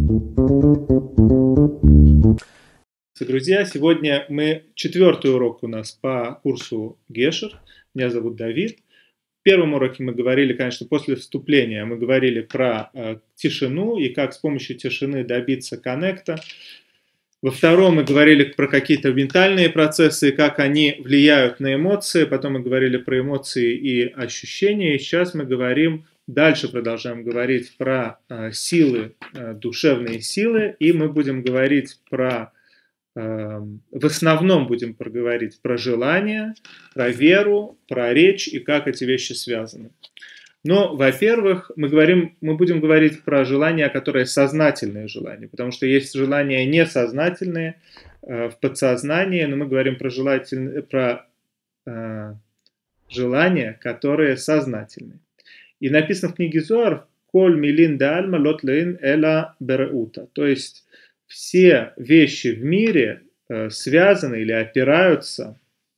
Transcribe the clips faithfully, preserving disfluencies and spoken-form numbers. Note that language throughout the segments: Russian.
Друзья, сегодня мы четвертый урок у нас по курсу Гешер. Меня зовут Давид. В первом уроке мы говорили, конечно, после вступления, мы говорили про э, тишину и как с помощью тишины добиться коннекта. Во втором мы говорили про какие-то ментальные процессы, как они влияют на эмоции. Потом мы говорили про эмоции и ощущения. И сейчас мы говорим, дальше продолжаем говорить про э, силы, э, душевные силы. И мы будем говорить про, э, в основном будем проговорить про желание, про веру, про речь и как эти вещи связаны. Но, во-первых, мы, говорим, мы будем говорить про желания, которые сознательные желания, потому что есть желания несознательные э, в подсознании, но мы говорим про, желательные, про э, желания, которые сознательные. И написано в книге Зоар «Коль милин да альма лот лейн эла береута», то есть все вещи в мире э, связаны или опираются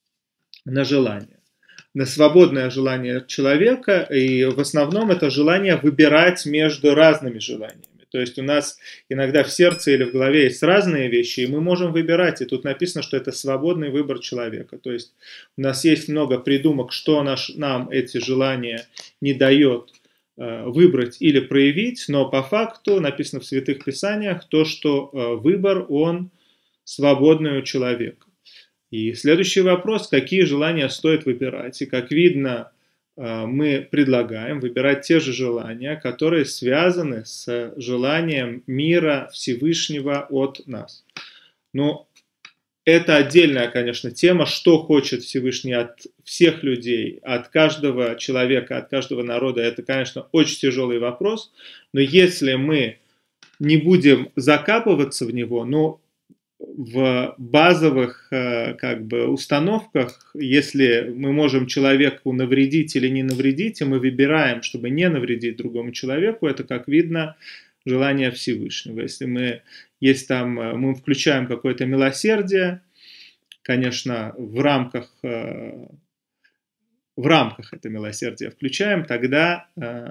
на желание. На свободное желание человека, и в основном это желание выбирать между разными желаниями. То есть у нас иногда в сердце или в голове есть разные вещи, и мы можем выбирать, и тут написано, что это свободный выбор человека. То есть у нас есть много придумок, что наш, нам эти желания не дает э, выбрать или проявить, но по факту написано в Святых Писаниях то, что э, выбор, он свободный у человека. И следующий вопрос, какие желания стоит выбирать. И как видно, мы предлагаем выбирать те же желания, которые связаны с желанием мира Всевышнего от нас. Но это отдельная, конечно, тема, что хочет Всевышний от всех людей, от каждого человека, от каждого народа. Это, конечно, очень тяжелый вопрос, но если мы не будем закапываться в него, ну, в базовых как бы установках, если мы можем человеку навредить или не навредить, и мы выбираем, чтобы не навредить другому человеку, это, как видно, желание Всевышнего. Если мы, есть там, мы включаем какое-то милосердие, конечно, в рамках, в рамках это милосердие включаем, тогда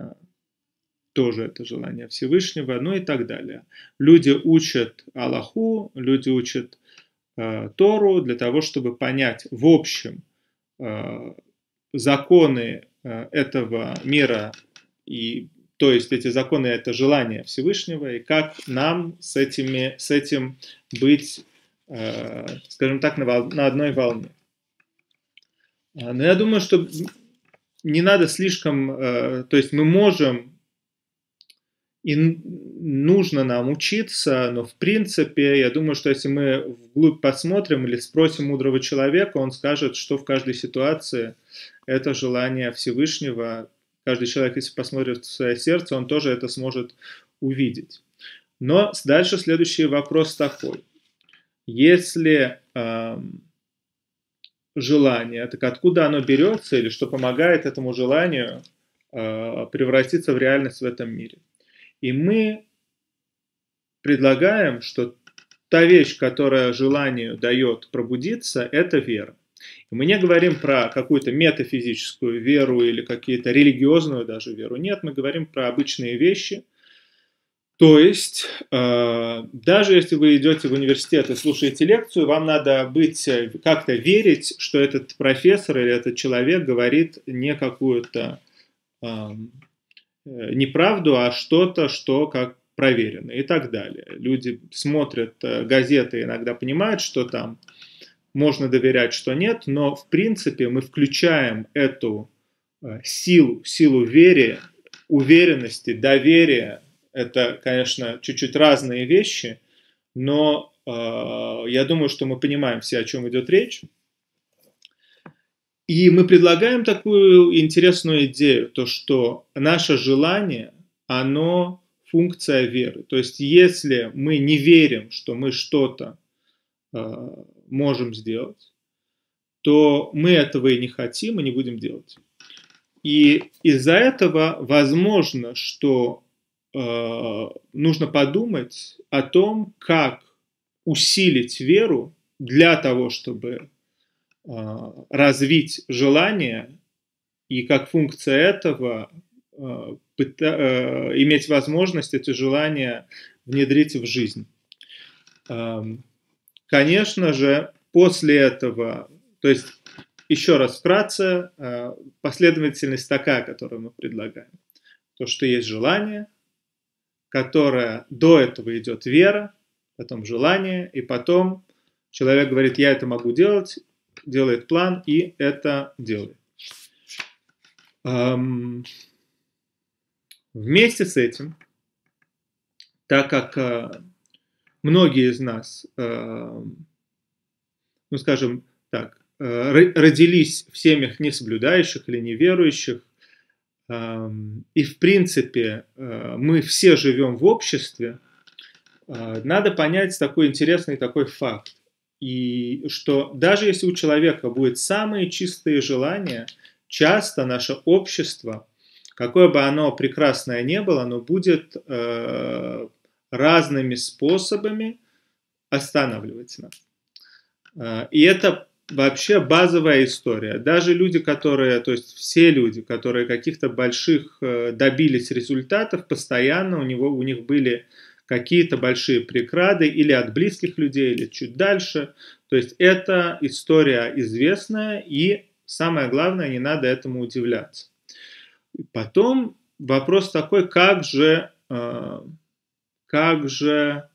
тоже это желание Всевышнего, ну и так далее. Люди учат Аллаху, люди учат э, Тору для того, чтобы понять в общем э, законы э, этого мира, и, то есть эти законы это желание Всевышнего, и как нам с, этими, с этим быть, э, скажем так, на, вол, на одной волне. Но я думаю, что не надо слишком, э, то есть мы можем и нужно нам учиться, но в принципе, я думаю, что если мы вглубь посмотрим или спросим мудрого человека, он скажет, что в каждой ситуации это желание Всевышнего. Каждый человек, если посмотрит в свое сердце, он тоже это сможет увидеть. Но дальше следующий вопрос такой. Если э, желание, так откуда оно берется или что помогает этому желанию э, превратиться в реальность в этом мире? И мы предлагаем, что та вещь, которая желанию дает пробудиться, это вера. И мы не говорим про какую-то метафизическую веру или какую-то религиозную даже веру. Нет, мы говорим про обычные вещи. То есть, э, даже если вы идете в университет и слушаете лекцию, вам надо быть, как-то верить, что этот профессор или этот человек говорит не какую-то э, неправду, а что-то, что как проверено и так далее. Люди смотрят газеты, иногда понимают, что там можно доверять, что нет, но в принципе мы включаем эту силу, силу веры, уверенности, доверия. Это, конечно, чуть-чуть разные вещи, но э, я думаю, что мы понимаем все, о чем идет речь. И мы предлагаем такую интересную идею, то что наше желание, оно функция веры. То есть если мы не верим, что мы что-то э, можем сделать, то мы этого и не хотим, и не будем делать. И из-за этого возможно, что э, нужно подумать о том, как усилить веру для того, чтобы развить желание и как функция этого иметь возможность эти желания внедрить в жизнь. Конечно же, после этого, то есть, еще раз вкратце, последовательность такая, которую мы предлагаем. То, что есть желание, которое до этого идет вера, потом желание, и потом человек говорит, я это могу делать, делает план и это делает. Вместе с этим, так как многие из нас, ну скажем так, родились в семьях несоблюдающих или неверующих, и в принципе мы все живем в обществе, надо понять такой интересный такой факт, и что даже если у человека будут самые чистые желания, часто наше общество, какое бы оно прекрасное ни было, оно будет э, разными способами останавливать нас. Э, и это вообще базовая история. Даже люди, которые, то есть все люди, которые каких-то больших э, добились результатов, постоянно у, него, у них были какие-то большие преграды или от близких людей, или чуть дальше. То есть это история известная, и самое главное, не надо этому удивляться. Потом вопрос такой, как же, э, как же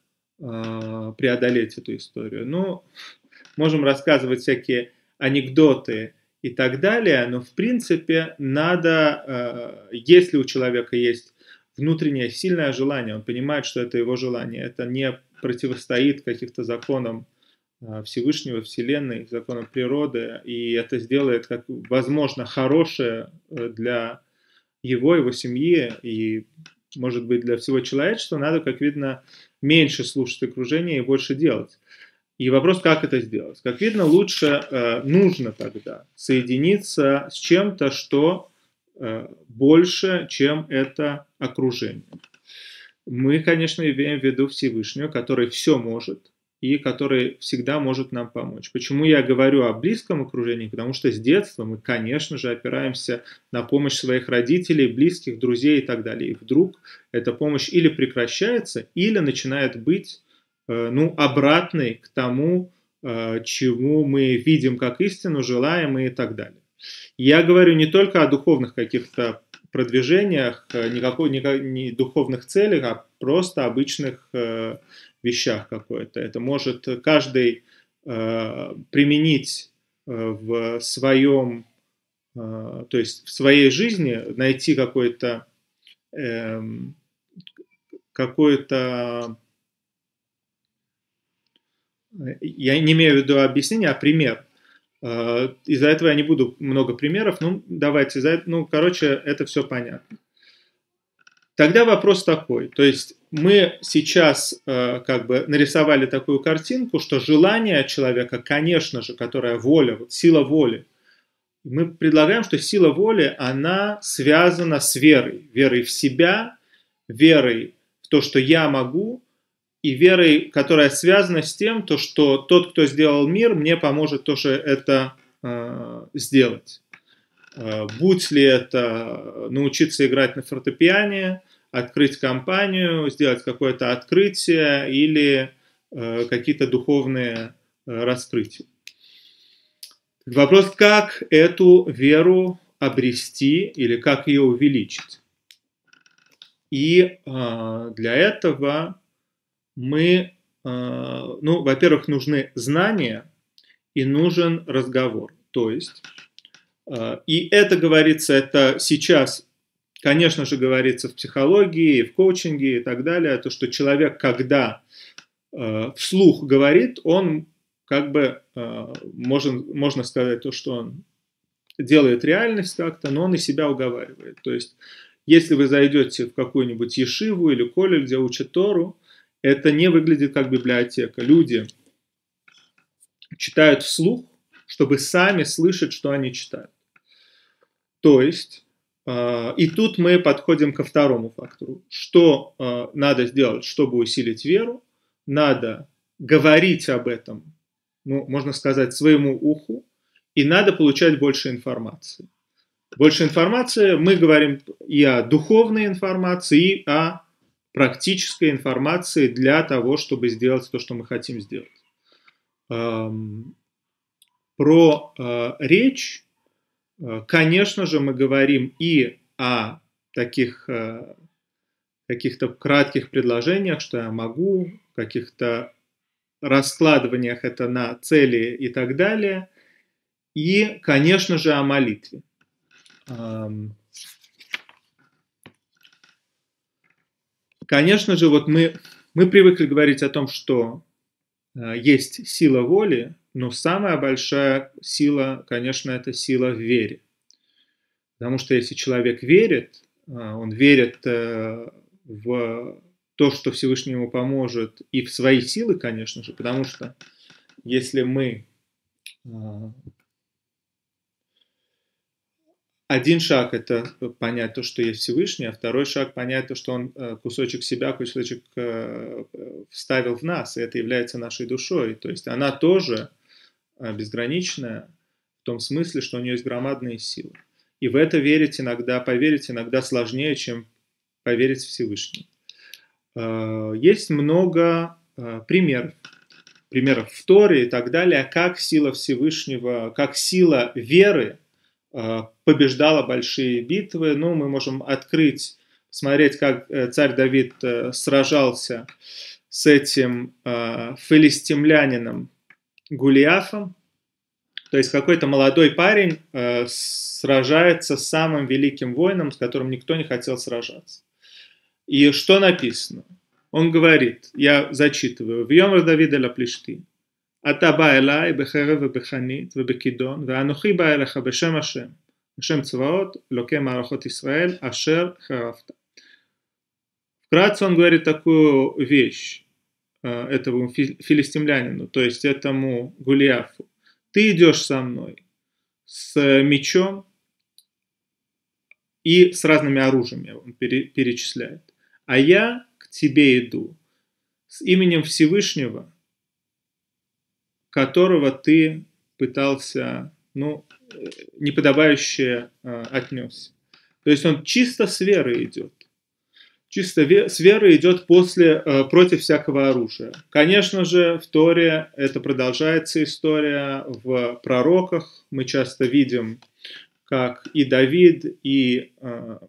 э, преодолеть эту историю. Ну, можем рассказывать всякие анекдоты и так далее, но в принципе надо, э, если у человека есть внутреннее сильное желание, он понимает, что это его желание, это не противостоит каким-то законам Всевышнего, Вселенной, законам природы, и это сделает, как возможно, хорошее для его, его семьи и, может быть, для всего человечества, надо, как видно, меньше слушать окружение и больше делать. И вопрос, как это сделать? Как видно, лучше, э, нужно тогда соединиться с чем-то, что э, больше, чем это окружение. Мы, конечно, имеем в виду Всевышнего, который все может, и который всегда может нам помочь. Почему я говорю о близком окружении? Потому что с детства мы, конечно же, опираемся на помощь своих родителей, близких, друзей и так далее. И вдруг эта помощь или прекращается, или начинает быть э, ну, обратной к тому, э, чему мы видим как истину, желаем и так далее. Я говорю не только о духовных каких-то продвижениях, никакой, никакой, не духовных целях, а просто обычных э, вещах какое-то. Это может каждый э, применить э, в своем, э, то есть в своей жизни, найти какой-то, э, какой-то, я не имею в виду объяснение, а пример. Э, из-за этого я не буду много примеров, ну давайте, из-за этого, ну короче, это все понятно. Тогда вопрос такой, то есть мы сейчас э, как бы нарисовали такую картинку, что желание человека, конечно же, которая воля, вот сила воли, мы предлагаем, что сила воли, она связана с верой, верой в себя, верой в то, что я могу, и верой, которая связана с тем, то, что тот, кто сделал мир, мне поможет тоже это э, сделать. Будь ли это научиться играть на фортепиано, открыть компанию, сделать какое-то открытие или э, какие-то духовные э, раскрытия. Вопрос, как эту веру обрести или как ее увеличить. И э, для этого мы, э, ну, во-первых, нужны знания и нужен разговор. То есть и это говорится, это сейчас, конечно же, говорится в психологии, в коучинге и так далее, то, что человек, когда э, вслух говорит, он как бы, э, можно, можно сказать, то, что он делает реальность как-то, но он и себя уговаривает. То есть, если вы зайдете в какую-нибудь ешиву или колледж, где учат Тору, это не выглядит как библиотека. Люди читают вслух, чтобы сами слышать, что они читают. То есть, э, и тут мы подходим ко второму фактору. Что э, надо сделать, чтобы усилить веру? Надо говорить об этом, ну, можно сказать, своему уху, и надо получать больше информации. Больше информации, мы говорим и о духовной информации, и о практической информации для того, чтобы сделать то, что мы хотим сделать. Эм, про э, речь, э, конечно же, мы говорим и о таких э, каких-то кратких предложениях, что я могу, каких-то раскладываниях это на цели и так далее. И, конечно же, о молитве. Конечно же, вот мы, мы привыкли говорить о том, что есть сила воли, но самая большая сила, конечно, это сила в вере. Потому что если человек верит, он верит в то, что Всевышний ему поможет, и в свои силы, конечно же, потому что если мы один шаг – это понять то, что есть Всевышний, а второй шаг – понять то, что он кусочек себя, кусочек вставил в нас, и это является нашей душой. То есть она тоже безграничная в том смысле, что у нее есть громадные силы. И в это верить иногда, поверить иногда сложнее, чем поверить в Всевышний. Есть много примеров, примеров в Торе и так далее, как сила Всевышнего, как сила веры побеждала большие битвы. Ну, мы можем открыть, смотреть, как царь Давид сражался с этим филистимлянином Голиафом. То есть какой-то молодой парень сражается с самым великим воином, с которым никто не хотел сражаться. И что написано? Он говорит, я зачитываю, «Вьомер Давида ля плишти, ата ба элай бехерев вебеханит вебекидон, ואנוכי בא אליך בשם השם, בשם צבאות, אלוקי מערכות ישראל, אשר חרבת». Вкратце он говорит такую вещь этому филистимлянину, то есть этому Голиафу. Ты идешь со мной с мечом и с разными оружиями, он перечисляет. А я к тебе иду с именем Всевышнего, которого ты пытался, ну, неподобающе э, отнесся. То есть он чисто с верой идет. Чисто ве- с верой идет после, э, против всякого оружия. Конечно же, в Торе это продолжается история в пророках. Мы часто видим, как и Давид, и э,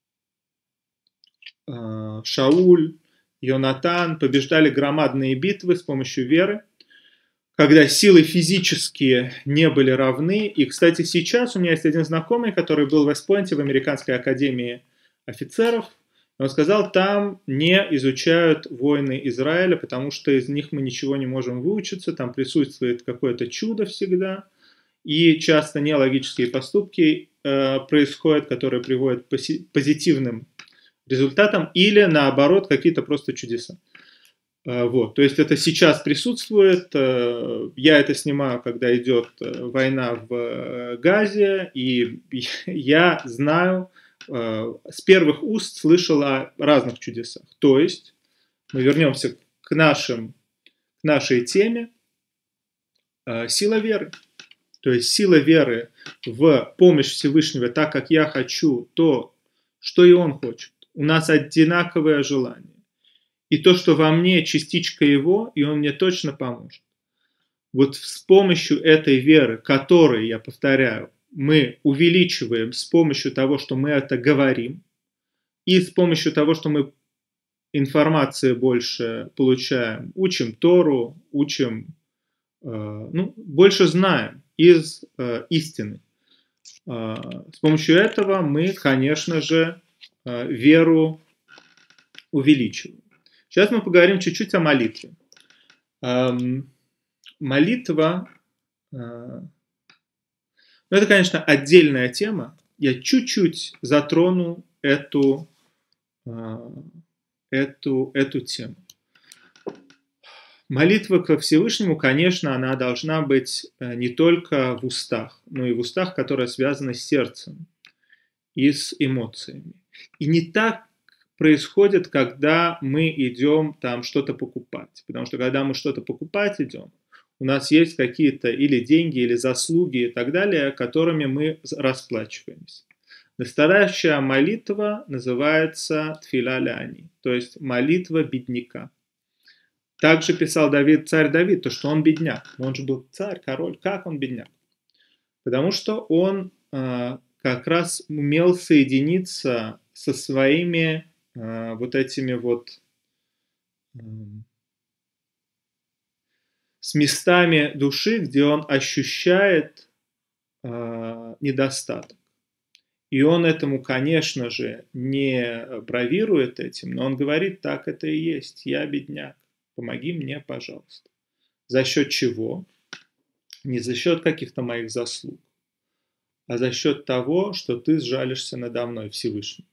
э, Шауль, Йонатан побеждали громадные битвы с помощью веры, когда силы физические не были равны. И, кстати, сейчас у меня есть один знакомый, который был в Вест-Пойнте в Американской академии офицеров. Он сказал, там не изучают войны Израиля, потому что из них мы ничего не можем выучиться, там присутствует какое-то чудо всегда, и часто нелогические поступки э, происходят, которые приводят к пози- позитивным результатам, или наоборот какие-то просто чудеса. Э, вот. То есть это сейчас присутствует, э, я это снимаю, когда идет э, война в э, Газе, и я знаю, с первых уст слышал о разных чудесах. То есть, мы вернемся к, нашим, к нашей теме, сила веры. То есть, сила веры в помощь Всевышнего, так как я хочу то, что и Он хочет. У нас одинаковое желание. И то, что во мне частичка Его, и Он мне точно поможет. Вот с помощью этой веры, которой, я повторяю, мы увеличиваем с помощью того, что мы это говорим, и с помощью того, что мы информации больше получаем, учим Тору, учим, э, ну, больше знаем из э, истины. Э, с помощью этого мы, конечно же, э, веру увеличиваем. Сейчас мы поговорим чуть-чуть о молитве. Э, молитва... Э, Но это, конечно, отдельная тема. Я чуть-чуть затрону эту, эту, эту тему. Молитва ко Всевышнему, конечно, она должна быть не только в устах, но и в устах, которые связаны с сердцем и с эмоциями. И не так происходит, когда мы идем там что-то покупать. Потому что когда мы что-то покупать идем, у нас есть какие-то или деньги, или заслуги и так далее, которыми мы расплачиваемся. Настоящая молитва называется тфиля ляни, то есть молитва бедняка. Также писал Давид, царь Давид, то, что он бедняк. Но он же был царь, король. Как он бедняк? Потому что он э, как раз умел соединиться со своими э, вот этими вот э, с местами души, где он ощущает э, недостаток. И он этому, конечно же, не бравирует этим, но он говорит, так это и есть, я бедняк, помоги мне, пожалуйста. За счет чего? Не за счет каких-то моих заслуг, а за счет того, что ты сжалишься надо мной, Всевышний.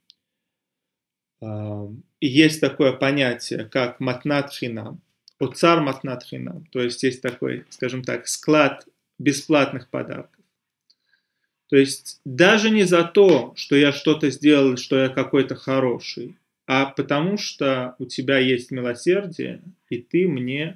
И есть такое понятие, как матнат хинам, оцар матнат хинам, то есть есть такой, скажем так, склад бесплатных подарков. То есть даже не за то, что я что-то сделал, что я какой-то хороший, а потому что у тебя есть милосердие, и ты мне,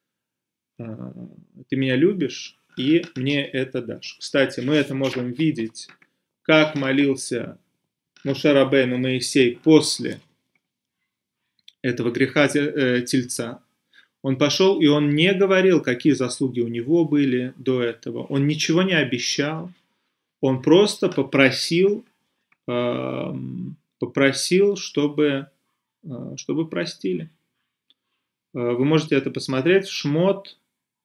ты меня любишь, и мне это дашь. Кстати, мы это можем видеть, как молился Моше Рабейну Моисей после этого греха тельца. Он пошел, и он не говорил, какие заслуги у него были до этого. Он ничего не обещал. Он просто попросил, попросил, чтобы, чтобы простили. Вы можете это посмотреть в Шмот,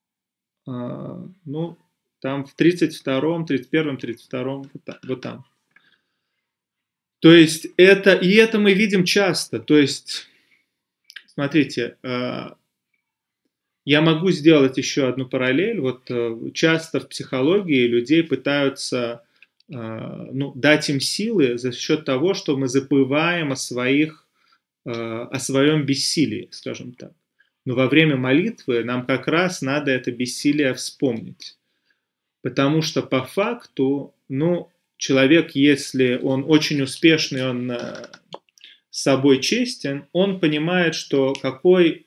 ну, там в тридцать втором, тридцать первом, тридцать втором, вот там. То есть это, и это мы видим часто. То есть, смотрите, я могу сделать еще одну параллель. Вот часто в психологии людей пытаются ну, дать им силы за счет того, что мы забываем о своих, о своем бессилии, скажем так. Но во время молитвы нам как раз надо это бессилие вспомнить. Потому что по факту, ну, человек, если он очень успешный, он с собой честен, он понимает, что какой,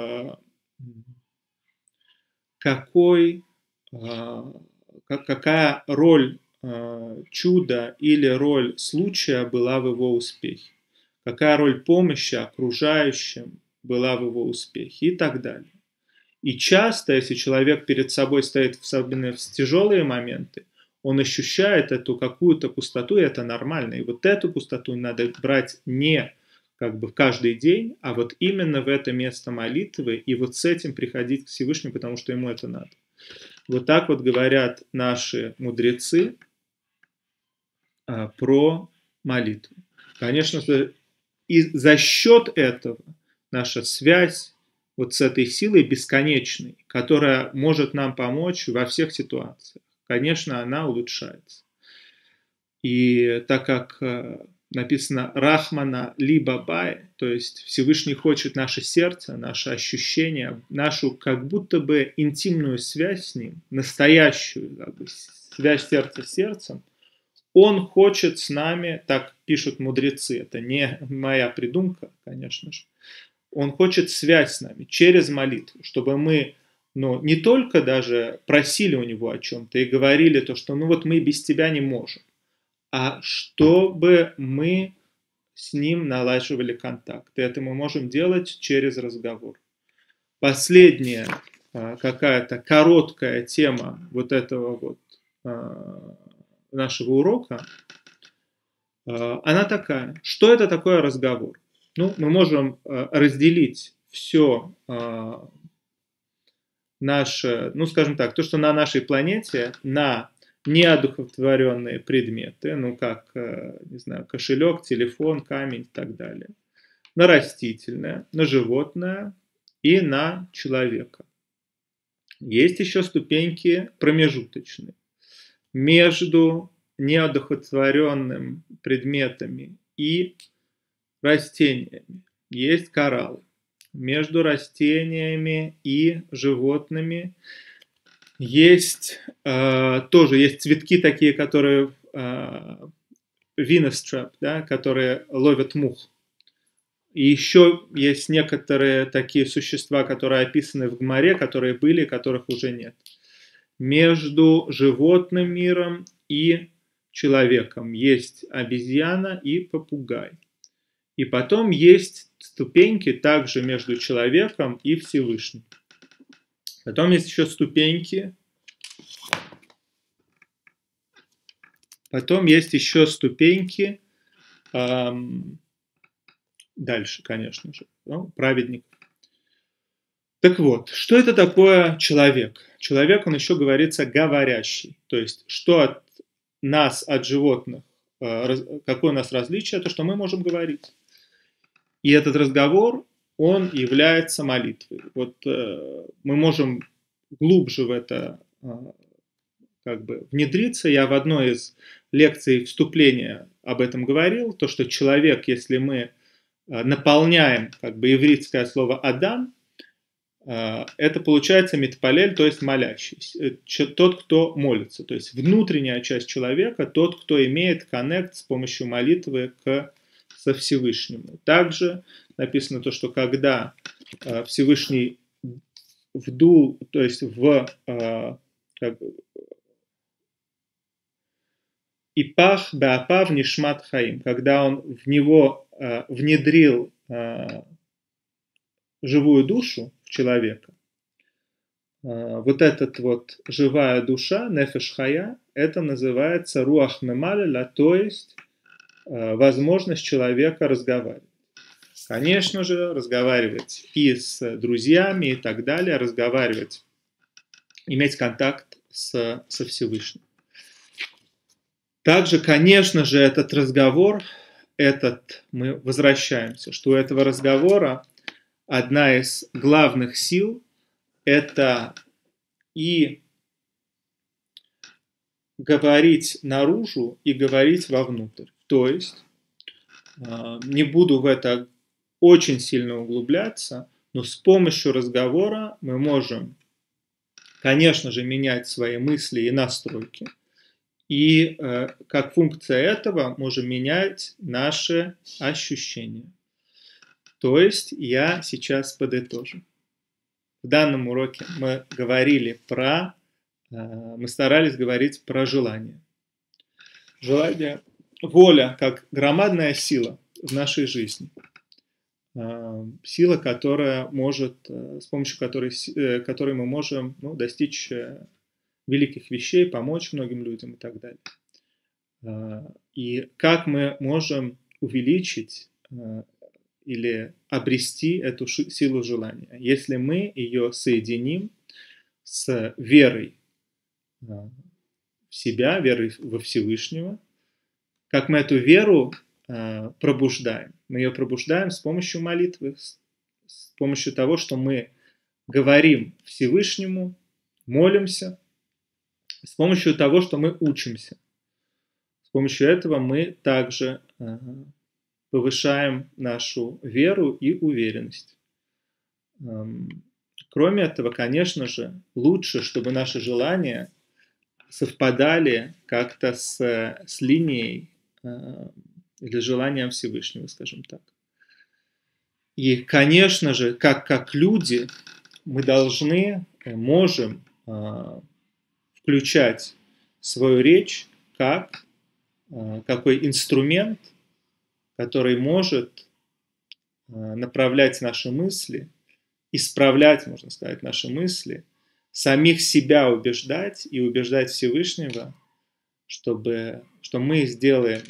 какой, какая роль чуда или роль случая была в его успехе, какая роль помощи окружающим была в его успехе и так далее. И часто, если человек перед собой стоит, особенно в тяжелые моменты, он ощущает эту какую-то пустоту, и это нормально. И вот эту пустоту надо брать не как бы каждый день, а вот именно в это место молитвы, и вот с этим приходить к Всевышнему, потому что ему это надо. Вот так вот говорят наши мудрецы а, про молитву. Конечно, и за счет этого наша связь вот с этой силой бесконечной, которая может нам помочь во всех ситуациях, конечно, она улучшается. И так как написано «Рахмана либо бай», то есть Всевышний хочет наше сердце, наше ощущение, нашу как будто бы интимную связь с Ним, настоящую как бы, связь сердца с сердцем, Он хочет с нами, так пишут мудрецы, это не моя придумка, конечно же, Он хочет связь с нами через молитву, чтобы мы ну, не только даже просили у Него о чем-то и говорили то, что ну вот мы без Тебя не можем, а чтобы мы с Ним налаживали контакт. И это мы можем делать через разговор. Последняя какая-то короткая тема вот этого вот нашего урока, она такая. Что это такое разговор? Ну, мы можем разделить все наше, ну, скажем так, то, что на нашей планете, на неодухотворенные предметы, ну, как, не знаю, кошелек, телефон, камень и так далее, на растительное, на животное и на человека. Есть еще ступеньки промежуточные. Между неодухотворенными предметами и растениями есть кораллы. Между растениями и животными есть э, тоже есть цветки такие, которые э, Venus trap, да, которые ловят мух. И еще есть некоторые такие существа, которые описаны в Гмаре, которые были, которых уже нет. Между животным миром и человеком есть обезьяна и попугай. И потом есть ступеньки также между человеком и Всевышним. Потом есть еще ступеньки. Потом есть еще ступеньки. Эм, дальше, конечно же, ну, праведник. Так вот, что это такое человек? Человек, он еще говорится говорящий. То есть, что от нас, от животных, какое у нас различие, то, что мы можем говорить. И этот разговор, он является молитвой. Вот мы можем глубже в это как бы внедриться. Я в одной из лекций вступления об этом говорил, то, что человек, если мы наполняем как бы ивритское слово «адам», это получается митпалель, то есть молящийся, тот, кто молится. То есть внутренняя часть человека, тот, кто имеет коннект с помощью молитвы к, со Всевышнему. Также написано то, что когда Всевышний вдул, то есть в как, ипах беапав нишмат хаим, когда он в него внедрил живую душу в человека, вот этот вот живая душа, нефеш хая, это называется руах мемалеля, то есть возможность человека разговаривать. Конечно же, разговаривать и с друзьями и так далее, разговаривать, иметь контакт с, со Всевышним. Также, конечно же, этот разговор, этот, мы возвращаемся, что у этого разговора одна из главных сил – это и говорить наружу, и говорить вовнутрь. То есть, не буду в это очень сильно углубляться, но с помощью разговора мы можем, конечно же, менять свои мысли и настройки. И как функция этого можем менять наши ощущения. То есть я сейчас подытожу. В данном уроке мы говорили про, мы старались говорить про желание. Желание, воля как громадная сила в нашей жизни. Сила, которая может, с помощью которой, которой мы можем ну, достичь великих вещей, помочь многим людям и так далее. И как мы можем увеличить или обрести эту силу желания, если мы ее соединим с верой в себя, верой во Всевышнего, как мы эту веру пробуждаем. Мы ее пробуждаем с помощью молитвы, с помощью того, что мы говорим Всевышнему, молимся, с помощью того, что мы учимся. С помощью этого мы также повышаем нашу веру и уверенность. Кроме этого, конечно же, лучше, чтобы наши желания совпадали как-то с, с линией или желанием Всевышнего, скажем так. И, конечно же, как, как люди, мы должны, можем включать свою речь как какой инструмент, который может направлять наши мысли, исправлять, можно сказать, наши мысли, самих себя убеждать и убеждать Всевышнего, чтобы, что мы сделаем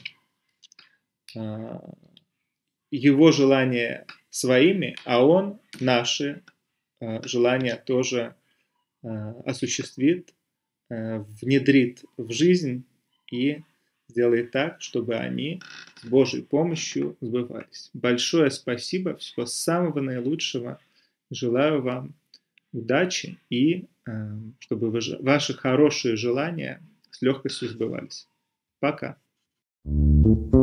его желания своими, а он наши желания тоже осуществит, внедрит в жизнь и сделает так, чтобы они с Божьей помощью сбывались. Большое спасибо, всего самого наилучшего. Желаю вам удачи и чтобы ваши хорошие желания с легкостью сбывались. Пока.